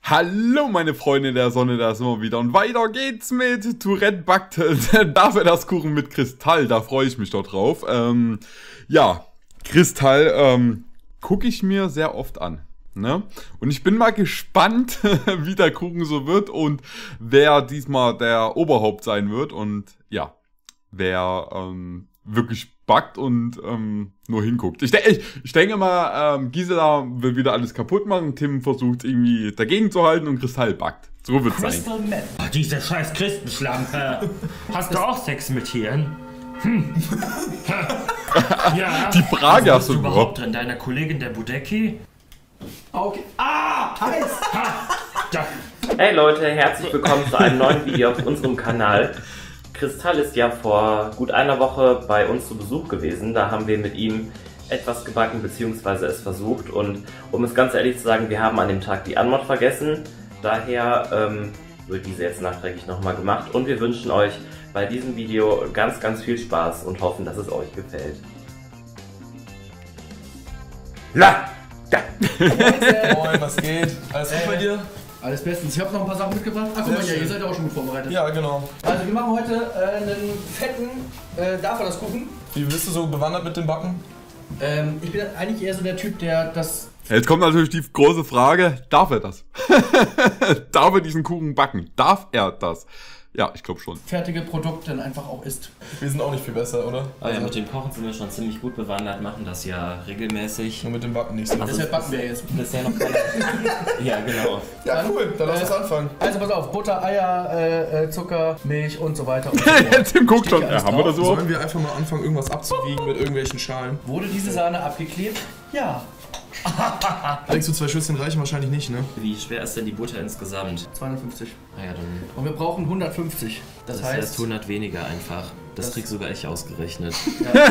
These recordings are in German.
Hallo meine Freunde der Sonne, da sind wir wieder und weiter geht's mit Tourette backt dafür das Kuchen mit Kristall, da freue ich mich doch drauf. Ja, Kristall gucke ich mir sehr oft an, ne? Und ich bin mal gespannt, wie der Kuchen so wird und wer diesmal der Oberhaupt sein wird und ja, wer wirklich backt und nur hinguckt. Ich denke mal, Gisela will wieder alles kaputt machen. Tim versucht irgendwie dagegen zu halten und Kristall backt. So wird's sein. Crystal Meth. Oh, diese scheiß Christenschlampe. Hast du auch Sex mit Tieren? Ja. Die Frage hast du überhaupt drin, deiner Kollegin der Budecki? Okay. Ah, heiß! Hey Leute, herzlich willkommen zu einem neuen Video auf unserem Kanal. Kristall ist ja vor gut einer Woche bei uns zu Besuch gewesen. Da haben wir mit ihm etwas gebacken bzw. es versucht. Und um es ganz ehrlich zu sagen, wir haben an dem Tag die Anmod vergessen. Daher wird diese jetzt nachträglich nochmal gemacht. Und wir wünschen euch bei diesem Video ganz, ganz viel Spaß und hoffen, dass es euch gefällt. La! Da. Moin, was geht? Alles gut bei dir? Alles bestens. Ich habe noch ein paar Sachen mitgebracht. Ach, guck mal hier, ihr seid ja auch schon gut vorbereitet. Ja, genau. Also wir machen heute einen fetten Kuchen. Wie bist du so bewandert mit dem Backen? Ich bin eigentlich eher so der Typ, der das... Jetzt kommt natürlich die große Frage, darf er das? Darf er diesen Kuchen backen? Darf er das? Ja, ich glaube schon. Fertige Produkt dann einfach auch isst. Wir sind auch nicht viel besser, oder? Aber ja, mit dem Kochen sind wir schon ziemlich gut bewandert, machen das ja regelmäßig. Nur mit dem Backen nicht so. Also deshalb backen wir jetzt. Bisher noch keine... Ja, genau. Ja, cool, dann lass uns anfangen. Also pass auf, Butter, Eier, Zucker, Milch und so weiter und so fort. Tim guckt schon, Steht haben wir das überhaupt? Sollen wir einfach mal anfangen, irgendwas abzuwiegen mit irgendwelchen Schalen? Wurde diese Sahne abgeklebt? Ja. Denkst du, 2 Schüsseln reichen wahrscheinlich nicht, ne? Wie schwer ist denn die Butter insgesamt? 250. Ah ja, dann... Und wir brauchen 150. Das heißt erst 100 weniger einfach. Das krieg sogar ich ausgerechnet. Ja.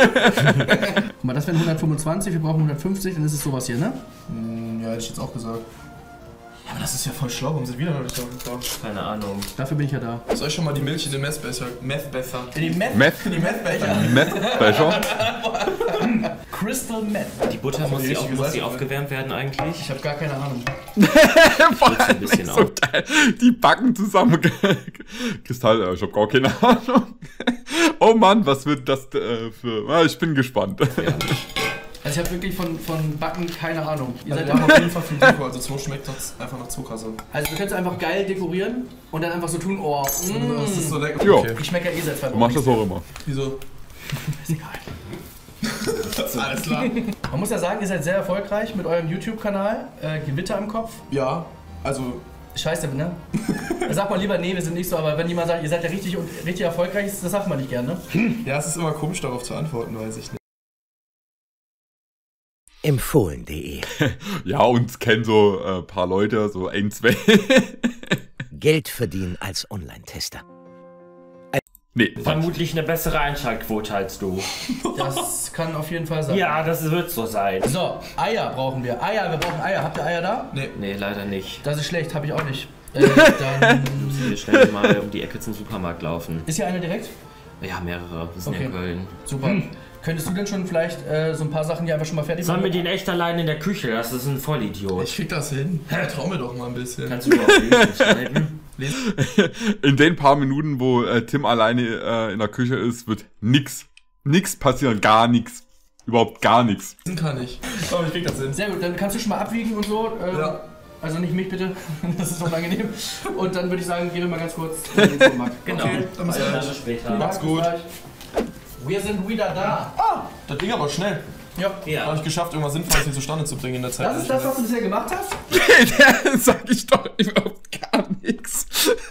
Guck mal, das wären 125, wir brauchen 150, dann ist es sowas hier, ne? Ja, hätte ich jetzt auch gesagt. Ja, aber das ist ja voll schlau, warum sind wir da noch nicht drauf gekommen? Keine Ahnung. Dafür bin ich ja da. Soll ich schon mal die Milch in den Messbecher? Methbecher. In den Meth? Methbecher. Methbecher? Crystal Meth. Die Butter muss die aufgewärmt werden eigentlich? Ich habe gar keine Ahnung. Ein bisschen so auf. geil. Die backen zusammen. Kristall, ich habe gar keine Ahnung. Oh Mann, was wird das für... Ah, ich bin gespannt. Ja. Also ich habe wirklich von Backen keine Ahnung. Ihr seid Wir haben auf jeden Fall viel Deko, also so schmeckt das einfach nach Zucker so. Also wir können es einfach geil dekorieren und dann einfach so tun, oh, Das ist so lecker. Jo. Okay. ich schmecke ja eh seit 2 Wochen. Du machst das auch immer. Wieso? Ist egal. Das ist alles klar. Man muss ja sagen, ihr seid sehr erfolgreich mit eurem YouTube-Kanal. Gewitter im Kopf. Ja, also... Scheiße, ne? Sag mal lieber, nee, wir sind nicht so, aber wenn jemand sagt, ihr seid ja richtig erfolgreich, das sagt man nicht gerne. Ja, es ist immer komisch darauf zu antworten, weiß ich nicht. Empfohlen.de Ja, uns kennen so ein paar Leute, so 1, 2. Geld verdienen als Online-Tester. Nee. Vermutlich eine bessere Einschaltquote als du. Das kann auf jeden Fall sein. Ja, das wird so sein. So, Eier brauchen wir. Wir brauchen Eier. Habt ihr Eier da? Nee, leider nicht. Das ist schlecht, habe ich auch nicht. Dann Wir schnell mal um die Ecke zum Supermarkt laufen. ist hier einer direkt? Ja, mehrere. Wir sind ja in Köln. Super. Könntest du denn schon vielleicht so ein paar Sachen hier einfach schon mal fertig Sollen machen? wir den echt allein in der Küche? Das ist ein Vollidiot. Ich krieg das hin. Trau mir doch mal ein bisschen. Kannst du überhaupt nicht schneiden? In den paar Minuten, wo Tim alleine in der Küche ist, wird nix passieren, gar nichts. Überhaupt gar nichts. Das kann ich. Aber ich krieg das hin. Sehr gut, dann kannst du schon mal abwiegen und so. Ja. Also nicht mich bitte, das ist unangenehm. Und dann würde ich sagen, gehen wir mal ganz kurz in den Supermarkt. Genau. Okay, dann bis gleich. Also später. Macht's gut. Wir sind wieder da. Das ging aber schnell. Ja. Ja. Habe ich geschafft, irgendwas Sinnvolles hier zustande zu bringen in der Zeit. Das ist das, was du bisher gemacht hast? Da sag ich doch überhaupt gar nichts.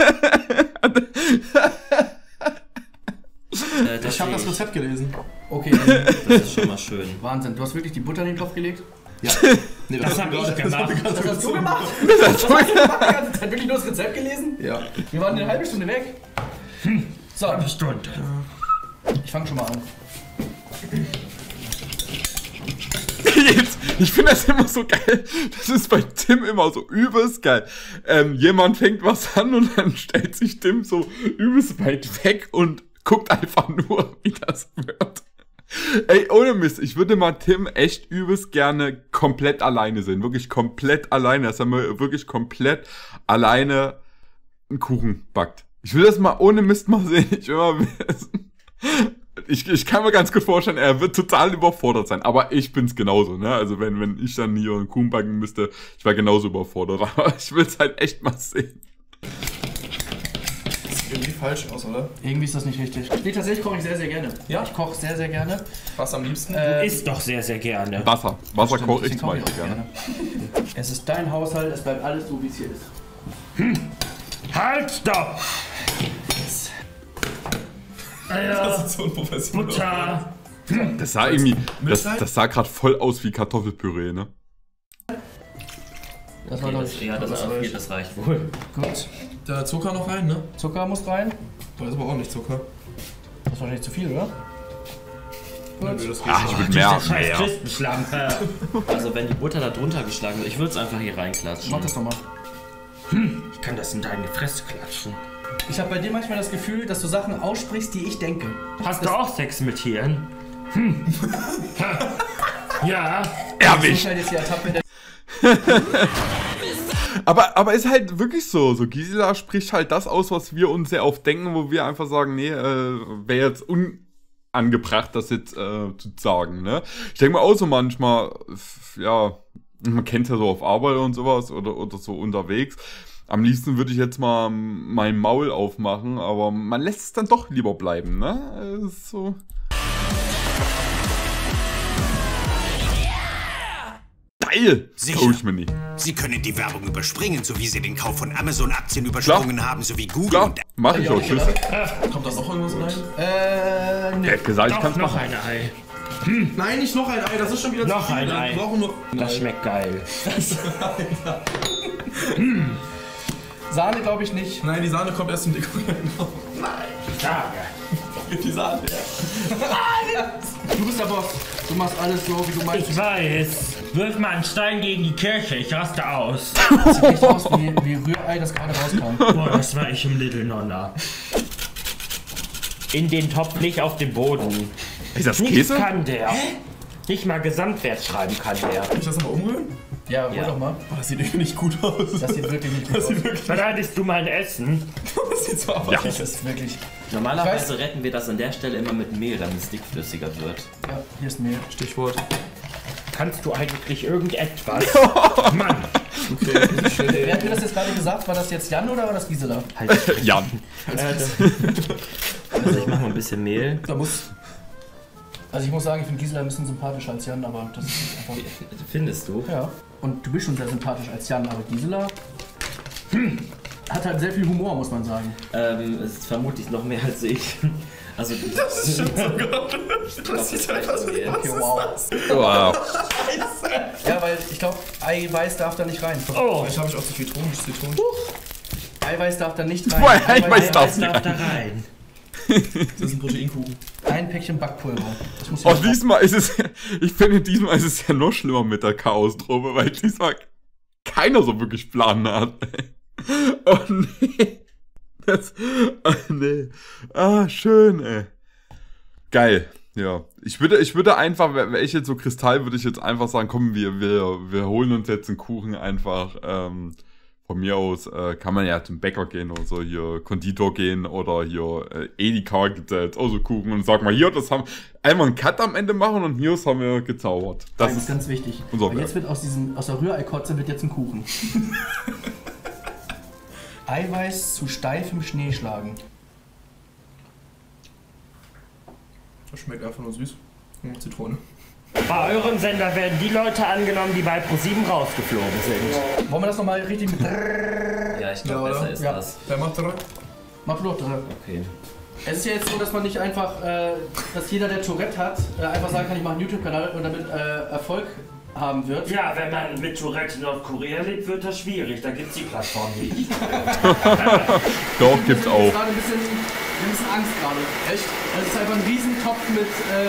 Ich habe das Rezept gelesen. Okay, Das ist schon mal schön. Wahnsinn. Du hast wirklich die Butter in den Topf gelegt? Ja. Nee, Das hab ich gemacht. Das hast du gemacht? Das hast du gemacht? Die ganze Zeit wirklich nur das Rezept gelesen? Ja. Wir waren eine halbe Stunde weg. So, Eine Stunde. ich fange schon mal an. Jetzt, ich finde das immer so geil. Das ist bei Tim immer so übelst geil. Jemand fängt was an und dann stellt sich Tim so übelst weit weg und guckt einfach nur, wie das wird. Ey, ohne Mist, ich würde mal Tim echt übelst gerne komplett alleine sehen. Wirklich komplett alleine, dass er mal wirklich komplett alleine einen Kuchen backt. Ich will das mal ohne Mist mal sehen. Ich kann mir ganz gut vorstellen, er wird total überfordert sein. Aber ich bin's genauso, ne? Also wenn ich dann hier einen Kuchen backen müsste, ich wäre genauso überfordert. Aber ich will's halt echt mal sehen. Das sieht irgendwie falsch aus, oder? Irgendwie ist das nicht richtig. Nee, tatsächlich koche ich sehr, sehr gerne. Ja? Ich koche sehr, sehr gerne. Was am liebsten? Du isst doch sehr, sehr gerne. Wasser Stimmt, koche ich deswegen zum koche Beispiel auch gerne. Es ist dein Haushalt, es bleibt alles so, wie es hier ist. Halt, stopp! Das ist so unprofessionell. Butter. Das sah irgendwie, Mitleid? das sah gerade voll aus wie Kartoffelpüree, ne? Das war Okay, doch das, ja, das reicht wohl. gut. Der Zucker noch rein, ne? Zucker muss rein. Das ist aber auch nicht Zucker. Das ist wahrscheinlich zu viel, oder? Nö, das geht Ach, schon. ich würde mehr. Scheiß Christenschlampe. Also wenn die Butter da drunter geschlagen wird, ich würde es einfach hier reinklatschen. Mach das doch mal. Ich kann das in deine Fresse klatschen. Ich habe bei dir manchmal das Gefühl, dass du Sachen aussprichst, die ich denke. Hast du auch Sex mit Tieren? Ja. Erwischt! Ich halt jetzt die Etappe, Aber ist halt wirklich so. So Gisela spricht halt das aus, was wir uns sehr oft denken, wo wir einfach sagen, nee, wäre jetzt unangebracht, das jetzt zu sagen, ne? Ich denke mal auch so manchmal, ja, man kennt ja so auf Arbeit und sowas oder so unterwegs. Am liebsten würde ich jetzt mal mein Maul aufmachen, aber man lässt es dann doch lieber bleiben, ne? Ist so. Geil! Sicher. Coach Mini. Sie können die Werbung überspringen, so wie Sie den Kauf von Amazon-Aktien übersprungen haben, sowie Google Klar, und... mach ich auch, tschüss. Kommt da noch irgendwas rein? nee. Er hat gesagt, ich Doch, kann's noch machen. ein Ei. Nein, nicht noch ein Ei, das ist schon wieder Noch zu viel. ein Ei. Wir brauchen nur... Das schmeckt geil. Sahne glaube ich nicht. Nein, die Sahne kommt erst zum Dekorieren. Sage. Die Sahne, ja. Du bist der Boss. Du machst alles so, wie du meinst. Ich weiß. Wirf mal einen Stein gegen die Kirche, ich raste aus. Das sieht echt aus wie Rührei, das gerade rauskam. Boah, das war ich im Little Nonna. In den Topf, nicht auf dem Boden. Ist das Nichts Käse? kann der. Nicht mal Gesamtwert schreiben kann der. Kann ich das nochmal umrühren? Ja, hol doch mal. Oh, das sieht irgendwie nicht gut aus. Das sieht wirklich nicht gut aus. Bereitest du mein Essen? Das sieht so aus. Ja. Das ist wirklich... Normalerweise retten wir das an der Stelle immer mit Mehl, damit es dickflüssiger wird. Ja, hier ist Mehl. Stichwort. Kannst du eigentlich irgendetwas? Mann! Wer hat mir das jetzt gerade gesagt? War das jetzt Jan oder war das Gisela? Jan. Also ich mache mal ein bisschen Mehl. Da muss... Also ich muss sagen, ich finde Gisela ein bisschen sympathischer als Jan, aber das ist einfach... Findest du? Ja. Und du bist schon sehr sympathisch als Jan, aber Gisela... hat halt sehr viel Humor, muss man sagen. Es ist vermutlich noch mehr als ich. Also Das ist schon so gut. Das ist einfach so... Mehl. Okay, wow. Wow. Ja, weil ich glaube, Eiweiß darf da nicht rein. Oh, Vielleicht habe ich auch zu viel Zitronen. Eiweiß darf da nicht rein. Boah, Eiweiß darf nicht darf da rein. rein. Das ist ein Proteinkuchen. Ein Päckchen Backpulver. Das muss Oh, ich diesmal ist es, ich finde, diesmal ist es ja noch schlimmer mit der Chaos-Truppe, weil diesmal keiner so wirklich Plan hat. Oh nee. Oh nee. Ah, schön, ey. Geil. Ja. Ich würde einfach, wäre ich jetzt so Kristall, würde ich jetzt einfach sagen, komm, wir holen uns jetzt einen Kuchen einfach, von mir aus kann man ja zum Bäcker gehen oder so, hier Konditor gehen oder hier Edeka gibt es auch so Kuchen und sag mal, hier, das haben einmal einen Cut am Ende machen und hier haben wir gezaubert. Das ist ganz wichtig. unser Weil jetzt wird aus der Rührei-Kotze wird jetzt ein Kuchen. Eiweiß zu steifem Schnee schlagen. Das schmeckt einfach nur süß. Zitrone. Bei eurem Sender werden die Leute angenommen, die bei ProSieben rausgeflogen sind. Wollen wir das nochmal richtig mit... Ja, ich glaube, Ja, besser oder? ist Ja. das. Wer macht das? Mach du doch drin. Okay. Es ist ja jetzt so, dass man nicht einfach, dass jeder, der Tourette hat, einfach sagen kann, ich mache einen YouTube-Kanal und damit Erfolg haben wird. Ja, wenn man mit Tourette in Nordkorea lebt, wird das schwierig. Da gibt's die Plattform nicht. Doch, gibt's Ich auch. habe gerade ein bisschen Angst gerade. Echt? Das ist einfach ein Riesentopf mit...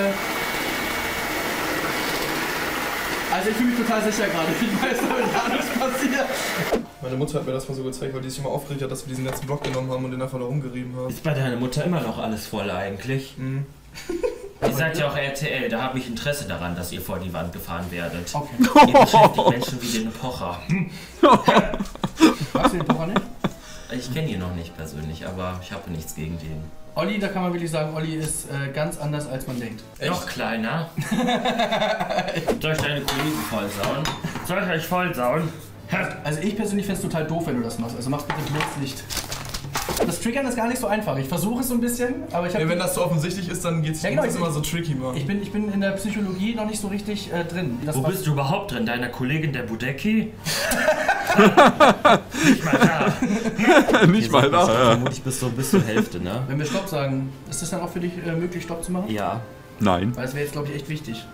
Also ich fühle mich total sicher gerade. Ich weiß aber gar nichts passiert. Meine Mutter hat mir das mal so gezeigt, weil die sich immer aufgeregt hat, dass wir diesen ganzen Block genommen haben und den einfach da rumgerieben haben. Ist bei deiner Mutter immer noch alles voll eigentlich? Mhm. Das Ihr seid ja auch RTL, da habe ich Interesse daran, dass ihr vor die Wand gefahren werdet. Okay. Ihr beschäftigt Menschen wie den Pocher. Magst du den Pocher nicht? Ich kenne ihn noch nicht persönlich, aber ich habe nichts gegen den. Olli, da kann man wirklich sagen, Olli ist ganz anders, als man denkt. Noch kleiner. Soll ich deine Kollegen vollsauen? Soll ich euch vollsauen? Also ich persönlich finde es total doof, wenn du das machst. Also mach's bitte bloß nicht. Das Triggern ist gar nicht so einfach. Ich versuche es so ein bisschen, aber ich habe... Ja, wenn das so offensichtlich ist, dann geht's genau, immer so tricky machen. Ich bin in der Psychologie noch nicht so richtig drin. Wo bist du überhaupt drin? Deiner Kollegin der Budecki? Nicht mal da. Nicht mal da. Vermutlich bis zur Hälfte, ne? Wenn wir Stopp sagen, ist es dann auch für dich möglich, Stopp zu machen? Ja. Nein. Weil es wäre jetzt, glaube ich, echt wichtig.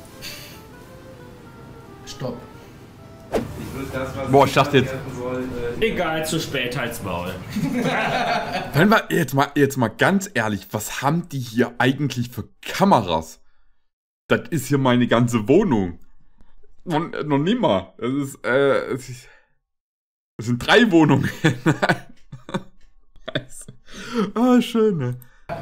Stopp. Boah, ich dachte jetzt... Egal, zu spät, halt's Maul. Wenn wir jetzt mal ganz ehrlich, was haben die hier eigentlich für Kameras? Das ist hier meine ganze Wohnung. Noch nimmer. Es sind 3 Wohnungen. Ah, schön, ne?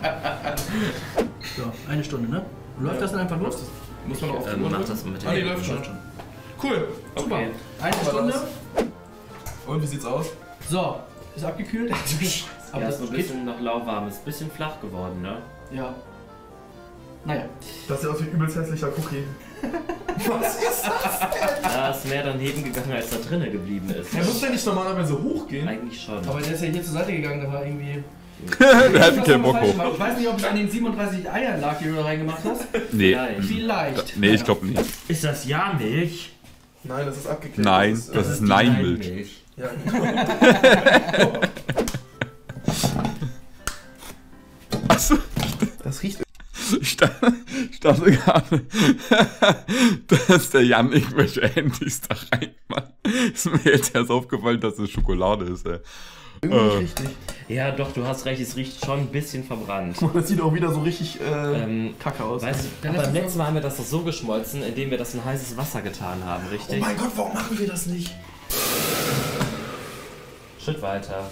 So, 1 Stunde, ne? Läuft das dann einfach los? Muss man auch Mach das mit Ah, die dem. läuft schon. Cool. Super. Okay. 1 Stunde. Und wie sieht's aus? So, ist abgekühlt. Aber Ja, das ist so ein geht. bisschen noch lauwarm. Ist ein bisschen flach geworden, ne? Ja. Naja. Das sieht aus wie ein übelst hässlicher Cookie. Was ist das? Da ist mehr daneben gegangen, als da drinnen geblieben ist. Der muss ja nicht normalerweise hochgehen. Eigentlich schon. Aber der ist ja hier zur Seite gegangen, da war irgendwie... Der hat keinen Bock falsch hoch. gemacht. Ich weiß nicht, ob es an den 37 Eiern lag, die du da reingemacht hast. Nee. Vielleicht. Nee, ich glaube nicht. Ist das Jahrmilch? Nein, das ist abgeklärt. Nein, das ist Nein-Milch. Ja. Achso. Das riecht. Ich dachte gerade, dass der Jan irgendwelche Handys da reinmacht. Ist mir jetzt erst aufgefallen, dass es Schokolade ist, ey. Irgendwie richtig. Ja, doch, du hast recht, es riecht schon ein bisschen verbrannt. Das sieht auch wieder so richtig kacke aus. Weißt du, aber beim letzten Mal haben wir das doch so geschmolzen, indem wir das in heißes Wasser getan haben, Oh richtig? mein Gott, warum machen wir das nicht? Schritt weiter.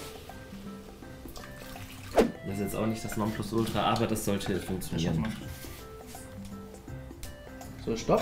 Das ist jetzt auch nicht das Nonplusultra, aber das sollte funktionieren. So, Stopp.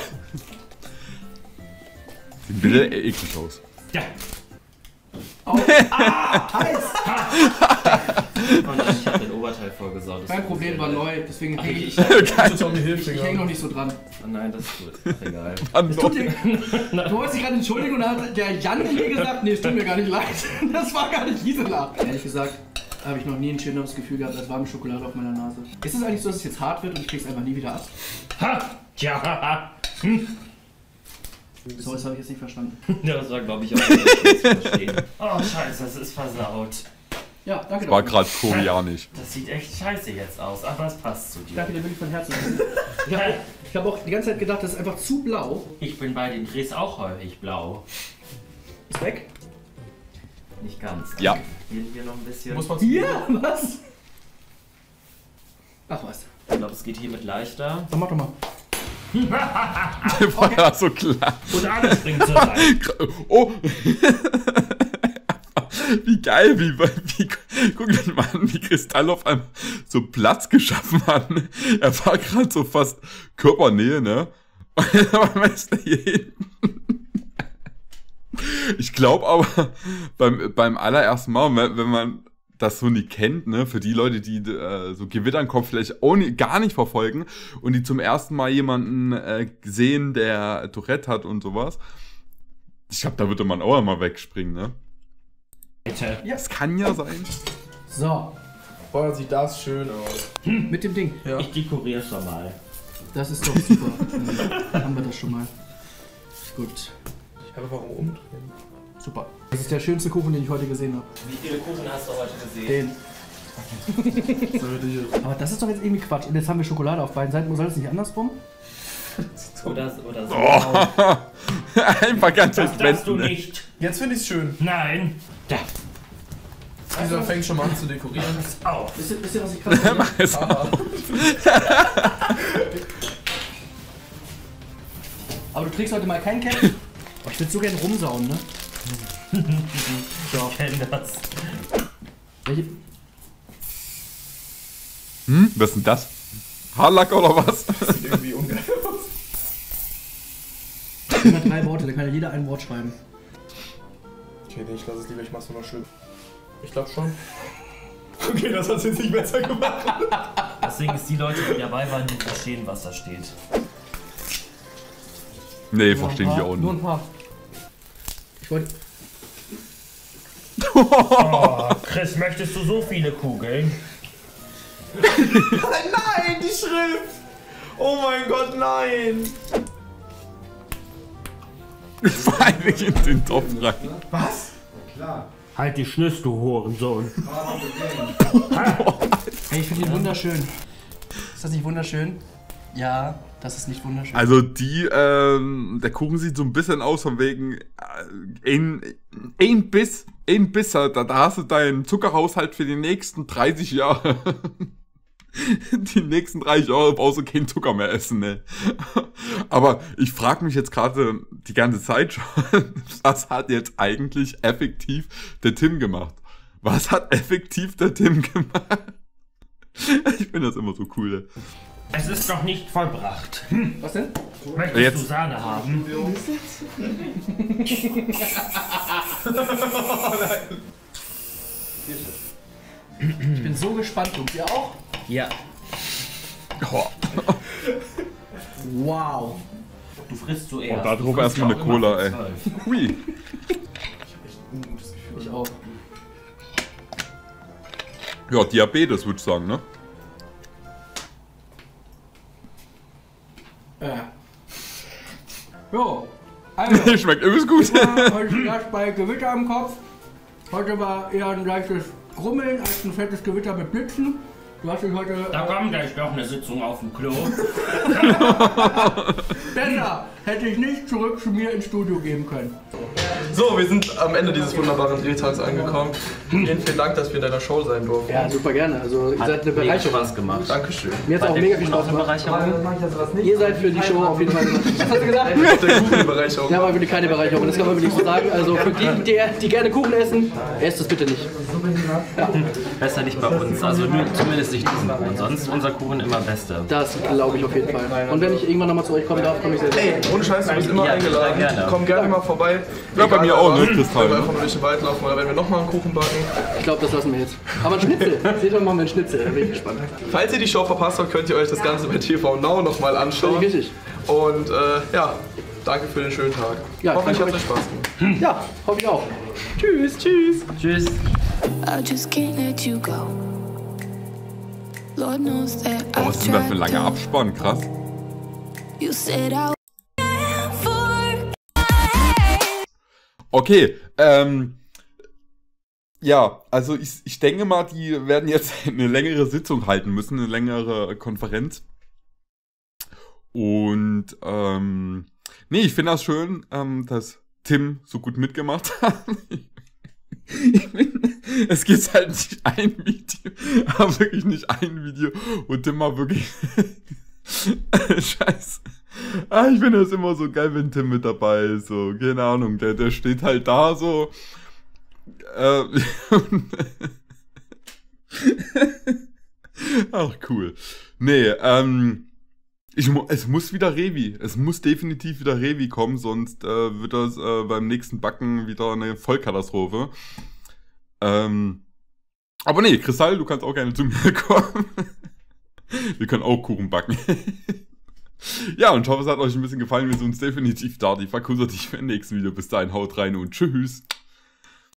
Sieht bitte eklig aus. Ja. Oh. Heiß! Und ich habe den Oberteil vorgesaut. Das Mein Problem war neu, deswegen kriege ich... Tommy hilft Ich hänge noch nicht so dran. Oh nein, das ist gut. Ach, egal. Es tut dir, du wolltest dich gerade entschuldigen und dann hat der Jan mir gesagt, nee, es tut mir gar nicht leid. Das war gar nicht Gisela. Ehrlich gesagt, habe ich noch nie ein schöneres Gefühl gehabt als warme Schokolade auf meiner Nase. Ist es eigentlich so, dass es jetzt hart wird und ich krieg's einfach nie wieder ab? Ha! Tja! Hm. So, das habe ich jetzt nicht verstanden. Ja, das war, glaube ich, auch nicht zu verstehen. Oh, scheiße, das ist versaut. Ja, danke. War gerade koreanisch. Das sieht echt scheiße jetzt aus, aber es passt zu dir. Danke dir wirklich von Herzen. Ich habe auch die ganze Zeit gedacht, das ist einfach zu blau. Ich bin bei den Drehs auch häufig blau. Ist weg? Nicht ganz. Ja. Hier noch ein bisschen. Muss man Ja, was? Ach was. Ich glaube, es geht hiermit leichter. Dann mach doch mal. War ja so klar. Und alles springt zur Seite. Oh! Wie geil, wie guck dir mal an, wie Kristall auf einmal so Platz geschaffen hat. Er war gerade so fast Körpernähe, ne? Und dann ist er hier hinten. Ich glaube aber, beim allerersten Mal, wenn man das so nicht kennt, ne, für die Leute, die so Gewitternkopf vielleicht auch gar nicht verfolgen und die zum ersten Mal jemanden sehen, der Tourette hat und sowas, ich glaube, da würde man auch mal wegspringen, ne? Ja. Das kann ja sein. So, Boah, sieht das schön aus. mit dem Ding. Ja. Ich dekoriere schon mal. Das ist doch super. Dann haben wir das schon mal. Gut. Ich habe warum umdrehen. Super. Das ist der schönste Kuchen, den ich heute gesehen habe. Wie viele Kuchen hast du heute gesehen? Den. Aber das ist doch jetzt irgendwie Quatsch. Und jetzt haben wir Schokolade auf beiden Seiten. Soll das nicht andersrum? Oder so. Oh. Einfach ganz Das darfst du wenden, ne? nicht. Jetzt finde ich es schön. Nein. Da. Dieser fängt schon mal an zu dekorieren. Auf. Wisst ihr, was ich krass finde? Mach es. Aber du trägst heute mal kein Cap. Oh, ich würde so gerne rumsauen, ne? So. Ich kenne das. Welche? Was ist denn das? Haarlack oder was? Das sieht irgendwie ungeil aus. Immer 3 Worte, da kann ja jeder ein Wort schreiben. Okay, nee, ich lasse es lieber, ich mach's nur noch schön. Ich glaube schon. Okay, das hat's jetzt nicht besser gemacht. Deswegen ist die Leute, die dabei waren, die verstehen, was da steht. Nee, verstehen die auch Nur nicht. ein paar. Ich wollte... Oh, Chris, möchtest du so viele Kugeln? Nein, die Schrift! Oh mein Gott, nein! Eigentlich in den Topf rein. Was? Halt die Schnüss, du Hurensohn. Hey, ich finde ihn wunderschön. Ist das nicht wunderschön? Ja, das ist nicht wunderschön. Also der Kuchen sieht so ein bisschen aus von wegen ein Biss, da hast du deinen Zuckerhaushalt für die nächsten 30 Jahre. Die nächsten 30 Jahre brauchst du keinen Zucker mehr essen, ne? Aber ich frage mich jetzt gerade die ganze Zeit schon, was hat jetzt eigentlich effektiv der Tim gemacht? Was hat effektiv der Tim gemacht? Ich finde das immer so cool. Es ist noch nicht vollbracht. Was denn? Möchtest Jetzt. du Sahne haben? Ich bin so gespannt, und ihr auch? Ja. Oh, Wow. Du frisst zuerst. da drüber erstmal eine Cola, ey. Hui. Ich auch. Ja, Diabetes würde ich sagen, ne? Jo. Also, Schmeckt übelst gut. heute erst bei Gewitter im Kopf. Heute war eher ein leichtes Grummeln als ein fettes Gewitter mit Blitzen. Du hast dich heute... Da kommt gleich noch eine Sitzung auf dem Klo. Besser hätte ich nicht zurück zu mir ins Studio geben können. So, wir sind am Ende dieses wunderbaren Drehtags angekommen. Vielen Dank, dass wir in deiner Show sein durften. Ja, super gerne. Also ihr seid eine Mega Bereicherung. Spaß gemacht. Dankeschön. Mir hat es auch mega viel Spaß gemacht. Ihr seid für die Show auf jeden Fall. Was hast du gesagt? Der Kuchenbereicherung. Ja, aber wirklich keine Bereicherung, das kann man wirklich so sagen. Also für die gerne Kuchen essen, esst es bitte nicht. Besser nicht bei uns, also nur, zumindest nicht diesen Kuchen. Sonst unser Kuchen immer beste. Das glaube ich auf jeden Fall. Und wenn ich irgendwann nochmal zu euch kommen darf, komme ich sehr Ey, ohne Scheiß, du bist immer Ja, eingeladen. gerne. Komm gerne mal vorbei. Ja, bei mir auch, ne, Wenn Kristall. wir einfach nur durch den Wald laufen oder wenn wir nochmal einen Kuchen backen. Ich glaube, das lassen wir jetzt. Aber ein Schnitzel. Seht doch mal ein Schnitzel, da bin ich gespannt. Falls ihr die Show verpasst habt, könnt ihr euch das Ganze bei TV Now nochmal anschauen. Richtig. Und ja, danke für den schönen Tag. Ja, Hoffentlich hat danke es euch Spaß gemacht. Ja, hoffe ich auch. Tschüss, tschüss. Tschüss. I just can't let you go. Lord knows that Oh, was ist denn das für ein langer Abstand? Abspann? Krass. You said I Okay, ja, also ich denke mal, die werden jetzt eine längere Sitzung halten müssen, eine längere Konferenz. Und, nee, ich finde das schön, dass Tim so gut mitgemacht hat. Es gibt halt nicht ein Video, aber wirklich nicht ein Video, wo Tim mal wirklich... Scheiße. Ah, ich finde das immer so geil, wenn Tim mit dabei ist. So, keine Ahnung, der steht halt da so. Ach, cool. Nee, es muss wieder Revi. Es muss definitiv wieder Revi kommen, sonst wird das beim nächsten Backen wieder eine Vollkatastrophe. Aber nee, Kristall, du kannst auch gerne zu mir kommen. Wir können auch Kuchen backen. Ja, und ich hoffe, es hat euch ein bisschen gefallen. Wir sehen uns definitiv da. Die verkussert dich für im nächsten Video. Bis dahin, haut rein und tschüss.